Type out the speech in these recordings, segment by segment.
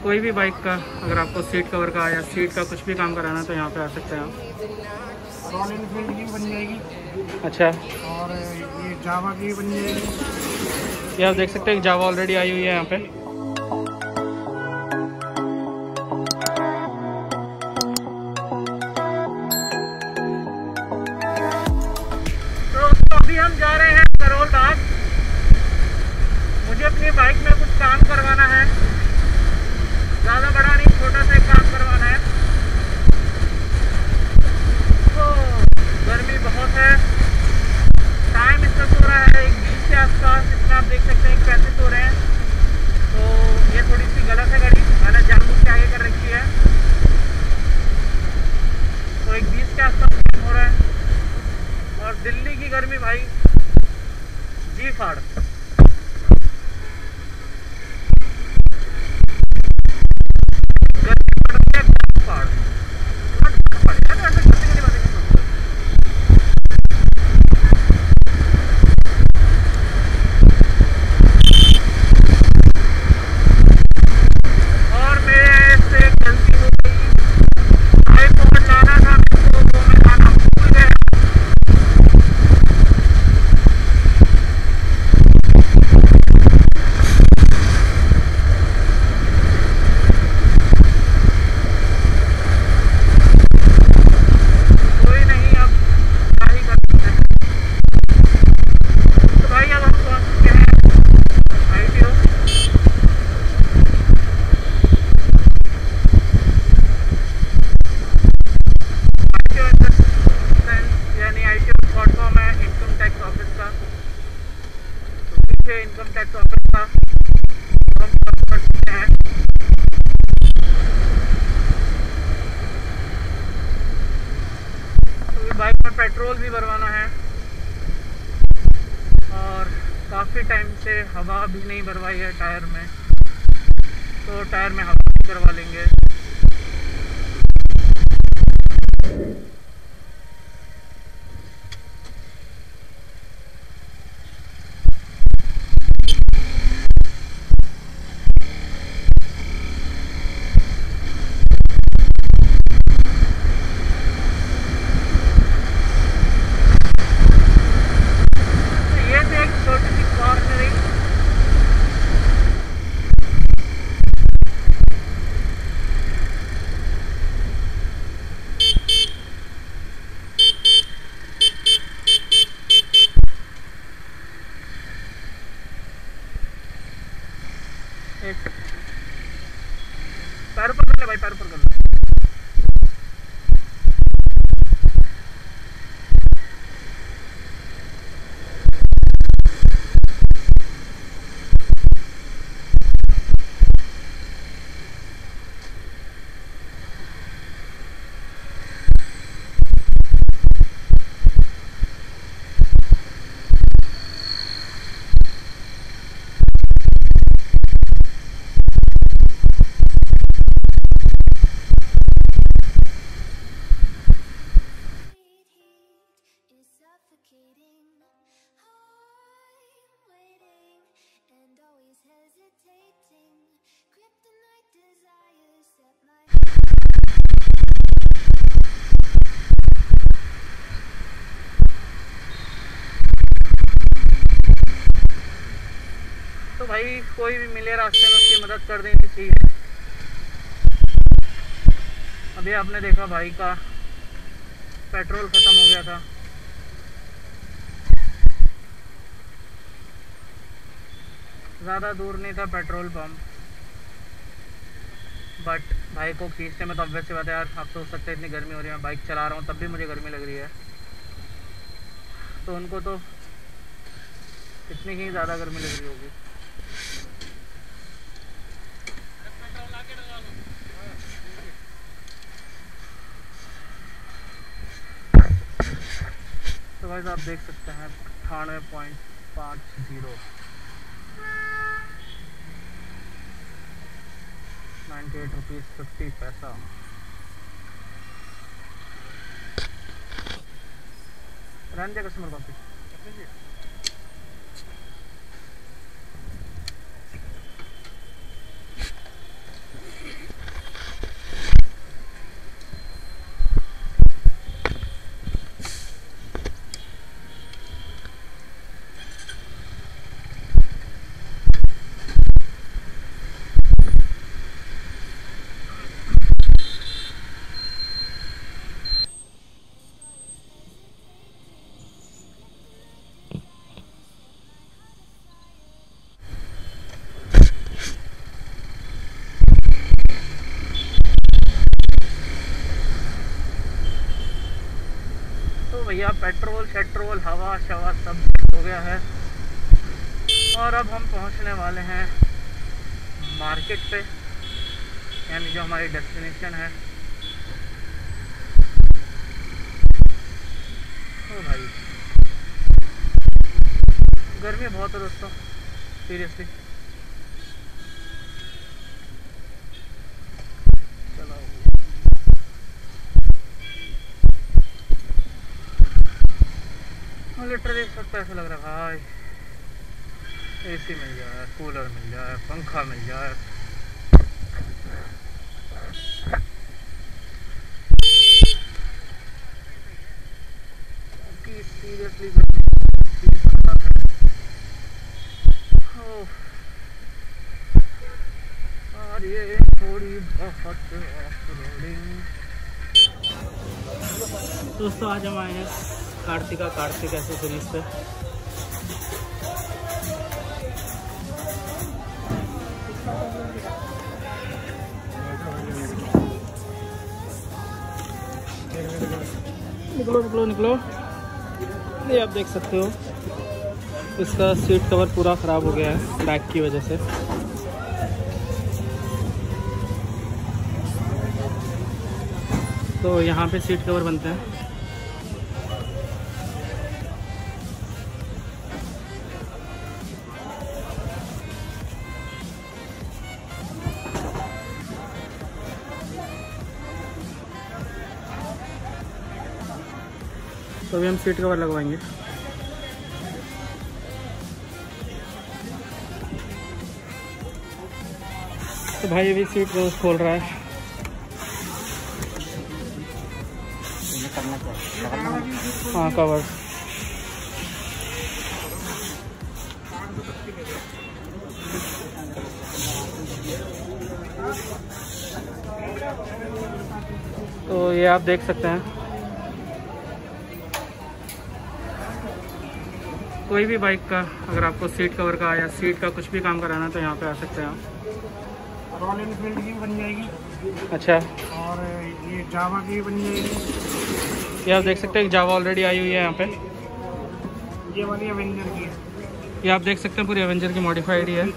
कोई भी बाइक का अगर आपको सीट कवर का या सीट का कुछ भी काम कराना है तो यहाँ पे आ सकते हैं आप। रॉयल एनफील्ड की बन जाएगी। अच्छा, और ये जावा की बन जाएगी। ये आप देख सकते हैं जावा ऑलरेडी आई हुई है यहाँ पे। तो अभी हम जा रहे हैं करोल बाग। मुझे अपनी बाइक में कुछ काम करवाना है, ज़्यादा बड़ा नहीं, छोटा सा एक काम करवाना है। तो गर्मी बहुत है, टाइम इसका हो रहा है 1:20 के आसपास। इसमें आप देख सकते हैं 1:35 हो रहे हैं। तो ये थोड़ी सी गलत है गाड़ी, मैंने जानबूझ के आगे कर रखी है। तो 1:20 के आसपास टाइम हो रहा है और दिल्ली की गर्मी भाई जी फाड़। इनकम टैक्स ऑफिस का हैं। तो बाइक में पेट्रोल भी भरवाना है और काफ़ी टाइम से हवा भी नहीं भरवाई है टायर में, तो टायर में हवा करवा लेंगे। पैर ऊपर कर ले भाई, पैर ऊपर कर ले। तो भाई कोई भी मिले रास्ते में उसकी मदद कर देनी चाहिए। अभी आपने देखा भाई का पेट्रोल खत्म हो गया था। ज़्यादा दूर नहीं था पेट्रोल पंप, बट भाई को खींचने में तो अब वैसे बात है यार, आप सोच सकते हैं इतनी गर्मी हो रही है, मैं बाइक चला रहा हूँ तब भी मुझे गर्मी लग रही है, तो उनको तो इतनी ही ज़्यादा गर्मी लग रही होगी। तो गाइस आप देख सकते हैं 98.50 ₹98.50। रहने दे कस्टमर कॉपी। भैया पेट्रोल शेट्रोल हवा शवा सब हो गया है और अब हम पहुंचने वाले हैं मार्केट पे, यानी जो हमारी डेस्टिनेशन है। ओ भाई गर्मी बहुत है दोस्तों, सीरियसली। लिटरली सब पैसा लग रहा है भाई, एसी मिल जाए, कूलर मिल जाए, पंखा मिल जाए। सीरियसली और ये थोड़ी बहुत दोस्तों आज हम आए हैं कार्तिक एसेसरीज पे। निकलो। ये आप देख सकते हो इसका सीट कवर पूरा ख़राब हो गया है बैक की वजह से। तो यहाँ पे सीट कवर बनते हैं। तो अभी हम सीट कवर लगवाएंगे। तो भाई अभी सीट कवर खोल रहा है। हाँ कवर तो ये आप देख सकते हैं, कोई भी बाइक का अगर आपको सीट कवर का या सीट का कुछ भी काम कराना तो यहाँ पे आ सकते हैं आप। रॉयल एनफील्ड की बन जाएगी। अच्छा, और ये जावा की बन जाएगी। ये आप देख सकते हैं जावा ऑलरेडी आई हुई है यहाँ पे। ये वाली एवेंजर की है। ये आप देख सकते हैं पूरी एवेंजर की मॉडिफाइड ही है।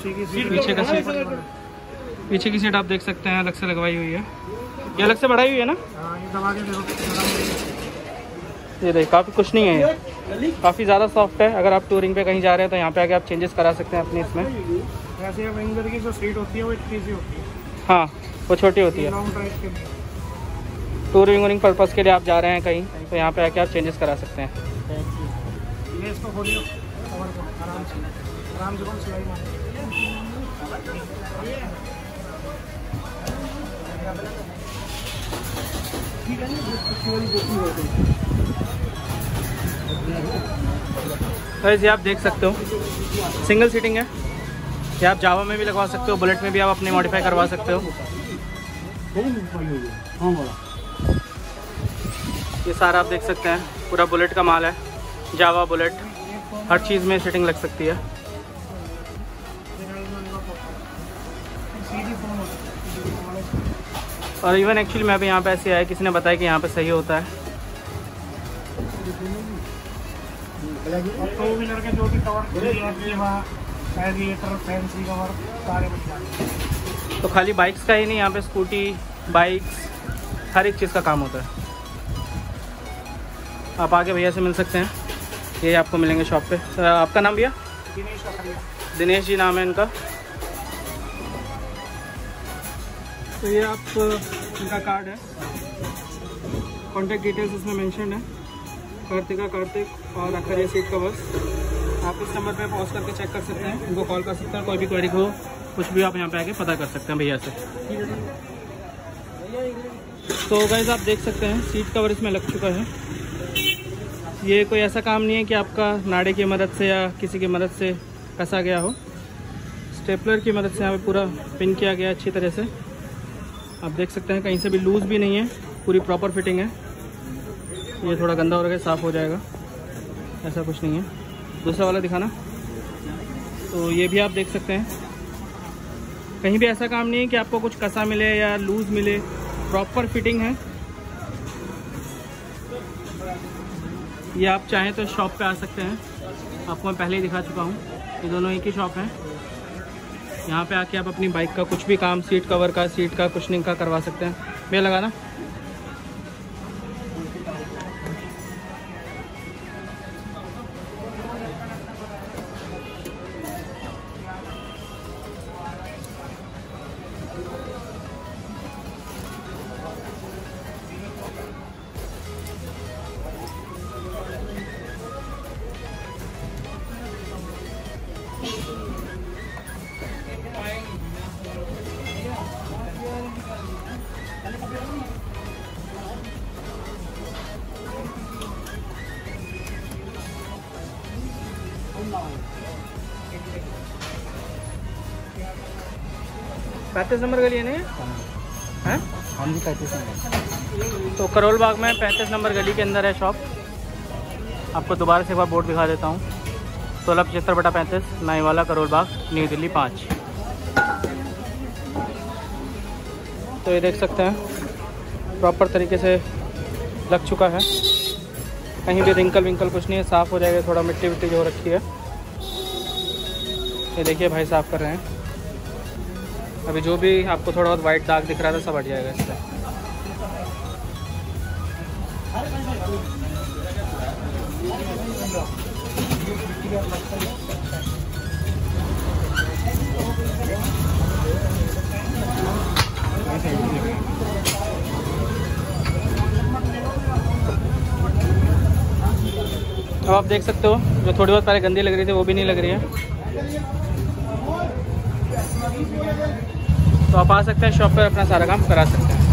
पीछे की सीट आप देख सकते हैं अलग से लगवाई हुई है। ये अलग से बढ़ाई हुई है ना? ये दबा के देखो। ये देख काफ़ी कुछ नहीं है, ये काफ़ी ज़्यादा सॉफ्ट है। अगर आप टूरिंग पे कहीं जा रहे हैं तो यहाँ पे आके आप चेंजेस करा सकते हैं अपने इसमें। वैसे एवेंजर की जो सीट होती है वो इतनी सी होती है। हाँ वो छोटी होती है। लॉन्ग ड्राइव के लिए, टूरिंग पर्पज़ के लिए आप जा रहे हैं कहीं तो यहाँ पे आके आप चेंजेस करा सकते हैं। ये इसको खोलिए कवर को आराम से कौन सिलाई मार। ये आप देख सकते हो सिंगल सीटिंग है। ये आप जावा में भी लगवा सकते हो, बुलेट में भी आप अपनी मॉडिफाई करवा सकते हो। ये सारा आप देख सकते हैं पूरा बुलेट का माल है। जावा बुलेट हर चीज़ में सीटिंग लग सकती है। और इवन एक्चुअली मैं भी यहाँ पे ऐसे आया, किसी ने बताया कि यहाँ पे सही होता है। टू व्हीलर के जो भी कवर, फैंसी कवर सारे बन जाते। तो खाली बाइक्स का ही नहीं, यहाँ पे स्कूटी, बाइक्स, हर एक चीज़ का काम होता है। आप आके भैया से मिल सकते हैं, ये आपको मिलेंगे शॉप पे। आपका नाम भैया? दिनेश जी नाम है इनका। तो ये आप इनका कार्ड है, कॉन्टैक्ट डिटेल्स इसमें मेंशन है। कार्तिक और अखर ये सीट कवर्स। आप इस नंबर पे पॉज करके चेक कर सकते हैं, इनको कॉल कर सकते हैं। कोई भी क्वेरी हो कुछ भी आप यहाँ पे आके पता कर सकते हैं भैया से। तो गाइस आप देख सकते हैं सीट कवर इसमें लग चुका है। ये कोई ऐसा काम नहीं है कि आपका नाड़े की मदद से या किसी की मदद से कसा गया हो। स्टेपलर की मदद से यहाँ पे पूरा पिन किया गया अच्छी तरह से। आप देख सकते हैं कहीं से भी लूज़ भी नहीं है, पूरी प्रॉपर फिटिंग है। ये थोड़ा गंदा हो रहा है, साफ़ हो जाएगा, ऐसा कुछ नहीं है। दूसरा वाला दिखाना। तो ये भी आप देख सकते हैं, कहीं भी ऐसा काम नहीं है कि आपको कुछ कसा मिले या लूज़ मिले, प्रॉपर फिटिंग है। ये आप चाहें तो शॉप पे आ सकते हैं, आपको मैं पहले ही दिखा चुका हूँ। ये दोनों एक ही शॉप हैं। यहाँ पे आके आप अपनी बाइक का कुछ भी काम, सीट कवर का, सीट का, कुशनिंग का करवा सकते हैं। भैया लगाना। पैंतीस नंबर गली है नहीं है? हाँ जी 35 नंबर। तो करोल बाग में 35 नंबर गली के अंदर है शॉप। आपको दोबारा से एक बार बोर्ड दिखा देता हूँ। 1675/35 नाईवाला करोल बाग, न्यू दिल्ली 5। तो ये देख सकते हैं प्रॉपर तरीके से लग चुका है, कहीं भी रिंकल विंकल कुछ नहीं है, साफ़ हो जाएगा। थोड़ा मिट्टी विट्टी जो रखी है, ये देखिए भाई साफ़ कर रहे हैं। अभी जो भी आपको थोड़ा बहुत वाइट दाग दिख रहा था सब हट जाएगा इससे। अब आप देख सकते हो जो थोड़ी बहुत पहले गंदी लग रही थी वो भी नहीं लग रही है। तो आप आ सकते हैं शॉप पर, अपना सारा काम करा सकते हैं।